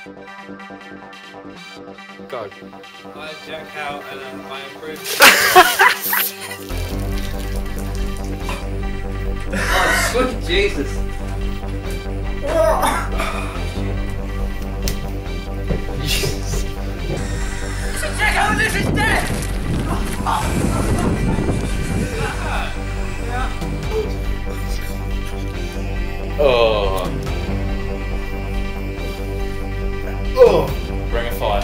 Go. I Jack out and I improve. Oh, sweet Jesus. Check out this is dead! Oh. Ring of fire.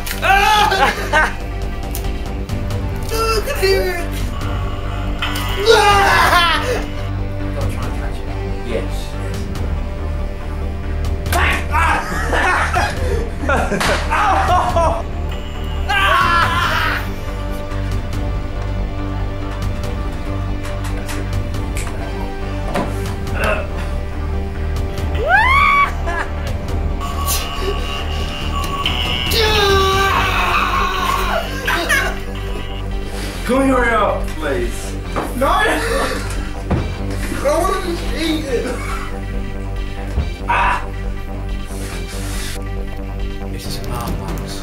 I can hear it! Don't try and catch it. Yes. Can we hurry up, please? No! I want to just eat it! This is an arm box.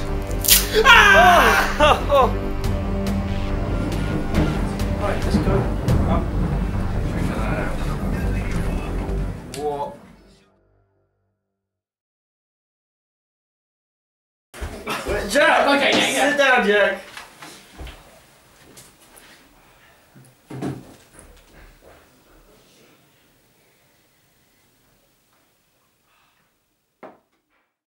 Right, let's go. Up. Figure that out. What? Jack! Okay, yeah. Sit down, Jack.